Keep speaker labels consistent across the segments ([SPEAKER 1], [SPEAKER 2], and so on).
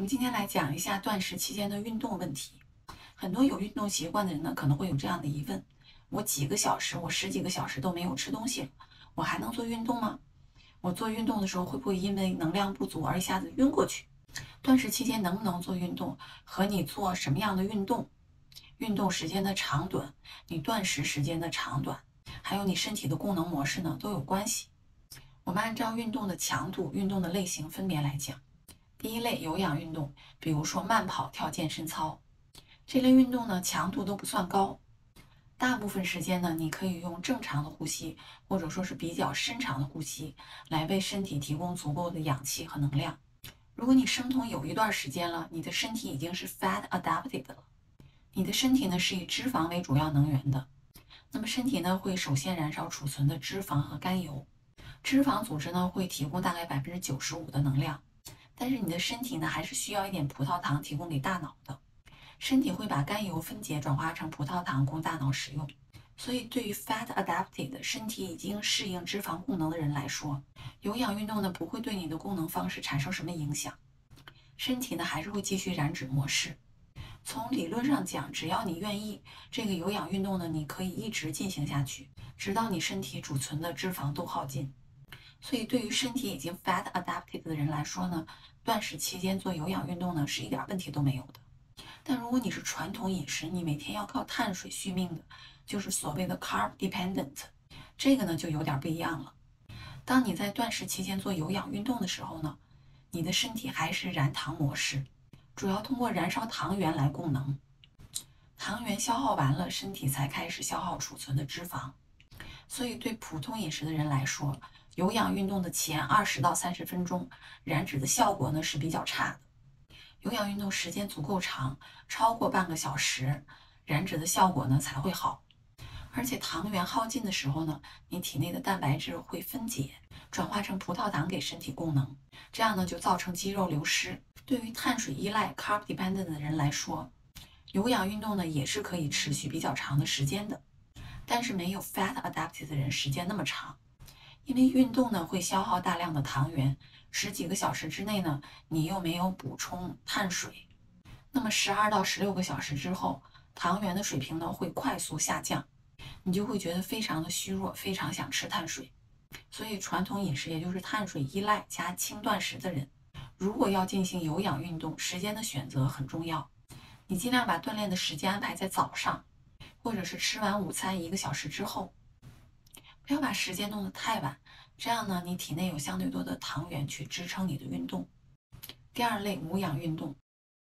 [SPEAKER 1] 我们今天来讲一下断食期间的运动问题。很多有运动习惯的人呢，可能会有这样的疑问：我几个小时，我十几个小时都没有吃东西了，我还能做运动吗？我做运动的时候会不会因为能量不足而一下子晕过去？断食期间能不能做运动，和你做什么样的运动、运动时间的长短、你断食时间的长短，还有你身体的功能模式呢，都有关系。我们按照运动的强度、运动的类型分别来讲。第一类有氧运动，比如说慢跑、跳健身操，这类运动呢强度都不算高，大部分时间呢你可以用正常的呼吸，或者说是比较深长的呼吸，来为身体提供足够的氧气和能量。如果你生酮有一段时间了，你的身体已经是 fat adapted 了，你的身体呢是以脂肪为主要能源的，那么身体呢会首先燃烧储存的脂肪和甘油，脂肪组织呢会提供大概95%的能量。但是你的身体呢，还是需要一点葡萄糖提供给大脑的。身体会把甘油分解转化成葡萄糖供大脑使用。所以，对于 fat adapted 身体已经适应脂肪功能的人来说，有氧运动呢不会对你的功能方式产生什么影响。身体呢还是会继续燃脂模式。从理论上讲，只要你愿意，这个有氧运动呢，你可以一直进行下去，直到你身体储存的脂肪都耗尽。所以，对于身体已经 fat adapted 的人来说呢，断食期间做有氧运动呢是一点问题都没有的。但如果你是传统饮食，你每天要靠碳水续命的，就是所谓的 carb dependent， 这个呢就有点不一样了。当你在断食期间做有氧运动的时候呢，你的身体还是燃糖模式，主要通过燃烧糖原来供能。糖原消耗完了，身体才开始消耗储存的脂肪。所以对普通饮食的人来说，有氧运动的前20到30分钟，燃脂的效果呢是比较差的。有氧运动时间足够长，超过半个小时，燃脂的效果呢才会好。而且糖原耗尽的时候呢，你体内的蛋白质会分解，转化成葡萄糖给身体供能，这样呢就造成肌肉流失。对于碳水依赖 carb dependent 的人来说，有氧运动呢也是可以持续比较长的时间的，但是没有 fat adapted 的人时间那么长。因为运动呢会消耗大量的糖原，十几个小时之内呢，你又没有补充碳水，那么12到16个小时之后，糖原的水平呢会快速下降，你就会觉得非常的虚弱，非常想吃碳水。所以传统饮食，也就是碳水依赖加轻断食的人，如果要进行有氧运动，时间的选择很重要。你尽量把锻炼的时间安排在早上，或者是吃完午餐1个小时之后。不要把时间弄得太晚，这样呢，你体内有相对多的糖原去支撑你的运动。第二类无氧运动，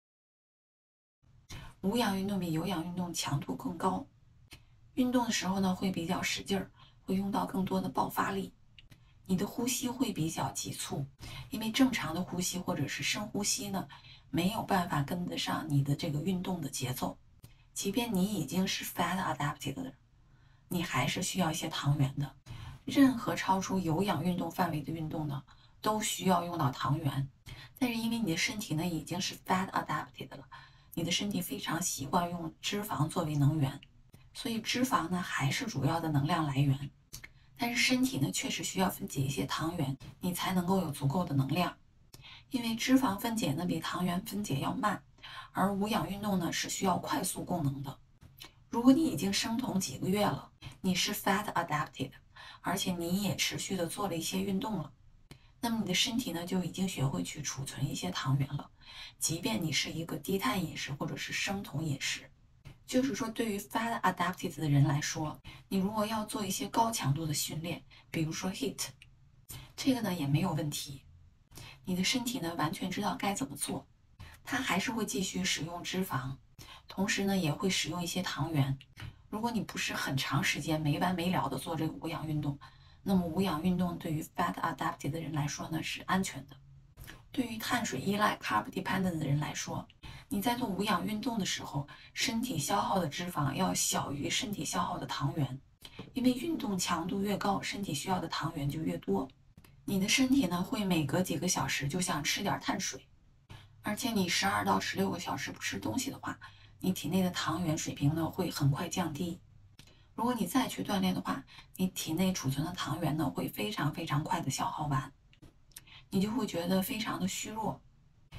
[SPEAKER 1] 无氧运动比有氧运动强度更高，运动的时候呢会比较使劲儿，会用到更多的爆发力，你的呼吸会比较急促，因为正常的呼吸或者是深呼吸呢，没有办法跟得上你的这个运动的节奏。即便你已经是 fat adapted 的人，你还是需要一些糖原的。任何超出有氧运动范围的运动呢，都需要用到糖原。但是因为你的身体呢已经是 fat adapted 了，你的身体非常习惯用脂肪作为能源，所以脂肪呢还是主要的能量来源。但是身体呢确实需要分解一些糖原，你才能够有足够的能量。因为脂肪分解呢比糖原分解要慢，而无氧运动呢是需要快速供能的。如果你已经生酮几个月了，你是 fat adapted， 而且你也持续的做了一些运动了，那么你的身体呢就已经学会去储存一些糖原了。即便你是一个低碳饮食或者是生酮饮食，就是说对于 fat adapted 的人来说，你如果要做一些高强度的训练，比如说 HIIT， 这个呢也没有问题。你的身体呢完全知道该怎么做，它还是会继续使用脂肪，同时呢也会使用一些糖原。如果你不是很长时间没完没了的做这个无氧运动，那么无氧运动对于 fat adapted 的人来说呢是安全的。对于碳水依赖 carb dependent 的人来说，你在做无氧运动的时候，身体消耗的脂肪要小于身体消耗的糖原，因为运动强度越高，身体需要的糖原就越多。你的身体呢会每隔几个小时就想吃点碳水，而且你12到16个小时不吃东西的话，你体内的糖原水平呢会很快降低。如果你再去锻炼的话，你体内储存的糖原呢会非常快的消耗完，你就会觉得非常的虚弱。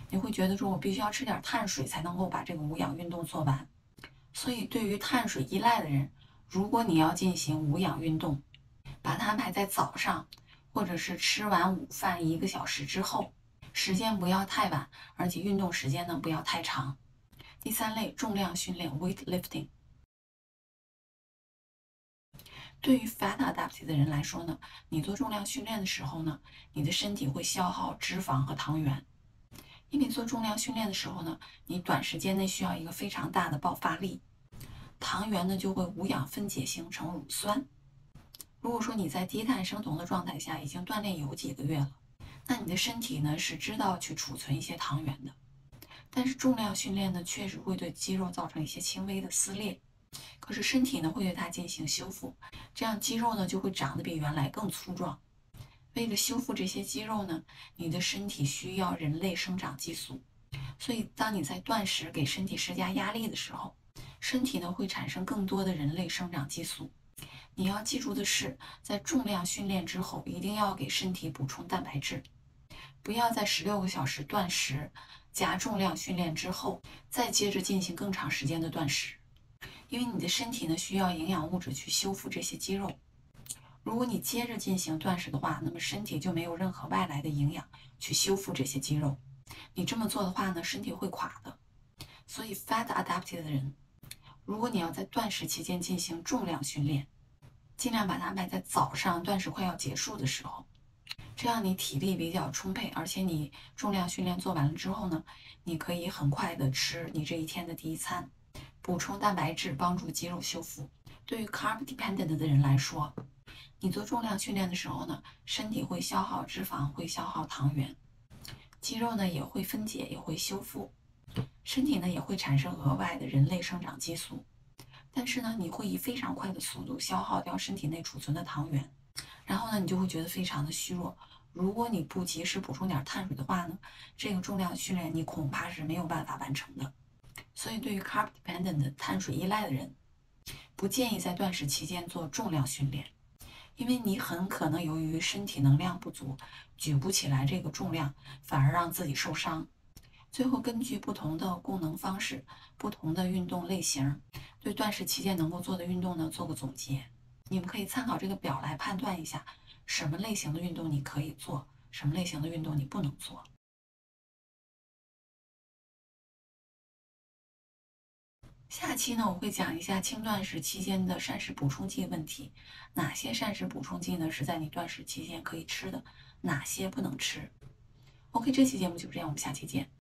[SPEAKER 1] 你会觉得说我必须要吃点碳水才能够把这个无氧运动做完。所以对于碳水依赖的人，如果你要进行无氧运动，把它安排在早上，或者是吃完午饭1个小时之后，时间不要太晚，而且运动时间呢不要太长。第3类重量训练 weightlifting。对于 fat adapted 的人来说呢，你做重量训练的时候呢，你的身体会消耗脂肪和糖原。因为做重量训练的时候呢，你短时间内需要一个非常大的爆发力，糖原呢就会无氧分解形成乳酸。如果说你在低碳生酮的状态下已经锻炼有几个月了，那你的身体呢是知道去储存一些糖原的。但是重量训练呢，确实会对肌肉造成一些轻微的撕裂，可是身体呢会对它进行修复，这样肌肉呢就会长得比原来更粗壮。为了修复这些肌肉呢，你的身体需要人类生长激素，所以当你在断食给身体施加压力的时候，身体呢会产生更多的人类生长激素。你要记住的是，在重量训练之后，一定要给身体补充蛋白质，不要在16个小时断食加重量训练之后，再接着进行更长时间的断食，因为你的身体呢需要营养物质去修复这些肌肉。如果你接着进行断食的话，那么身体就没有任何外来的营养去修复这些肌肉。你这么做的话呢，身体会垮的。所以 fat adapted 的人，如果你要在断食期间进行重量训练，尽量把它安排在早上断食快要结束的时候，这样你体力比较充沛，而且你重量训练做完了之后呢，你可以很快的吃你这一天的第1餐，补充蛋白质，帮助肌肉修复。对于 carb dependent 的人来说，你做重量训练的时候呢，身体会消耗脂肪，会消耗糖原，肌肉呢也会分解，也会修复，身体呢也会产生额外的人类生长激素。但是呢，你会以非常快的速度消耗掉身体内储存的糖原，然后呢，你就会觉得非常的虚弱。如果你不及时补充点碳水的话呢，这个重量训练你恐怕是没有办法完成的。所以对于 carb dependent 的碳水依赖的人，不建议在断食期间做重量训练，因为你很可能由于身体能量不足，举不起来这个重量，反而让自己受伤。最后根据不同的功能方式、不同的运动类型，对断食期间能够做的运动呢做个总结。你们可以参考这个表来判断一下，什么类型的运动你可以做，什么类型的运动你不能做。下期呢，我会讲一下轻断食期间的膳食补充剂问题，哪些膳食补充剂呢是在你断食期间可以吃的，哪些不能吃。OK，这期节目就这样，我们下期见。